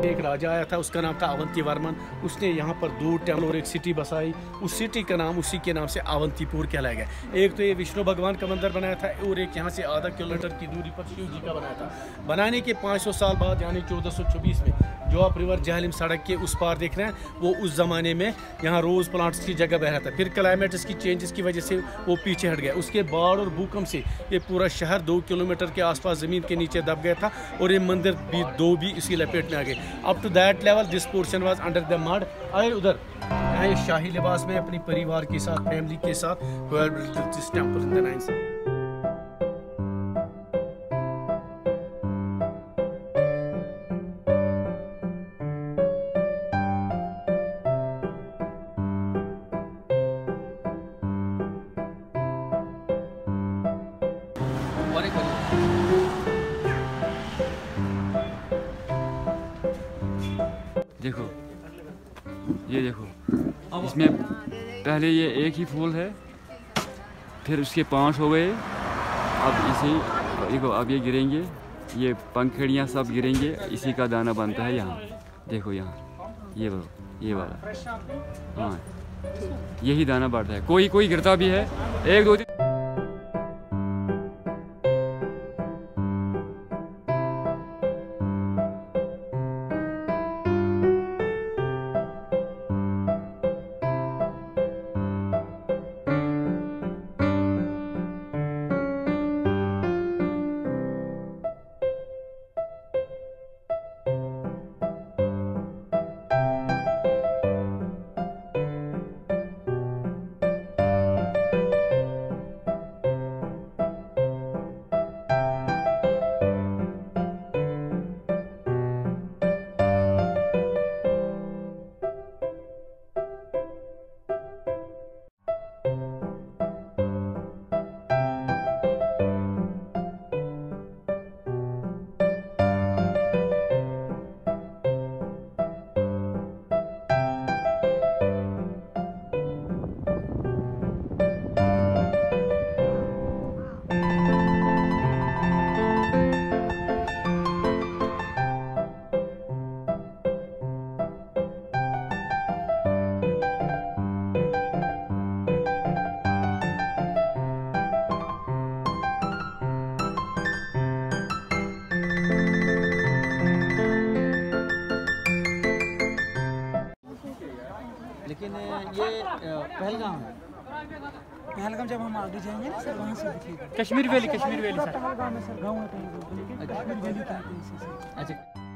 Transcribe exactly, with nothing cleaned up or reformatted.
एक राजा आया था, उसका नाम था अवंतीवर्मन। उसने यहाँ पर दो टेम्पल और एक सिटी बसाई। उस सिटी का नाम उसी के नाम से अवंतीपुर कहलाया गया। एक तो ये विष्णु भगवान का मंदिर बनाया था और एक यहाँ से आधा किलोमीटर की दूरी पर शिव जी का बनाया था। बनाने के पाँच सौ साल बाद यानी चौदह सौ छब्बीस में जो आप रिवर जहलम सड़क के उस पार देख रहे हैं, वो उस ज़माने में यहाँ रोज़ प्लांट्स की जगह बह रहा था। फिर क्लाइमेट की चेंजेस की वजह से वो पीछे हट गया। उसके बाढ़ और भूकंप से ये पूरा शहर दो किलोमीटर के आसपास ज़मीन के नीचे दब गया था और ये मंदिर भी दो भी इसकी लपेट में आ गए। Up to that level this portion was under the mud. आए उधर यहाँ ये शाही लिबास में अपनी परिवार के साथ, फैमिली के साथ this temple in the ninth. देखो ये देखो, इसमें पहले ये एक ही फूल है, फिर उसके पांच हो गए, अब इसी देखो अब ये गिरेंगे, ये पंखड़ियाँ सब गिरेंगे, इसी का दाना बनता है यहाँ। देखो यहाँ ये वो ये वाला, हाँ यही दाना बढ़ता है। कोई कोई गिरता भी है, एक दो तीन। लेकिन ये पहलगाम है। पहलगाम जब हम आगे जाएंगे ना सर, वहाँ से दिखेगा। Kashmir valley, Kashmir valley sir. Pahalgam है सर, गाँव है कहीं, कश्मीर वैली कहते हैं इसे। अच्छा।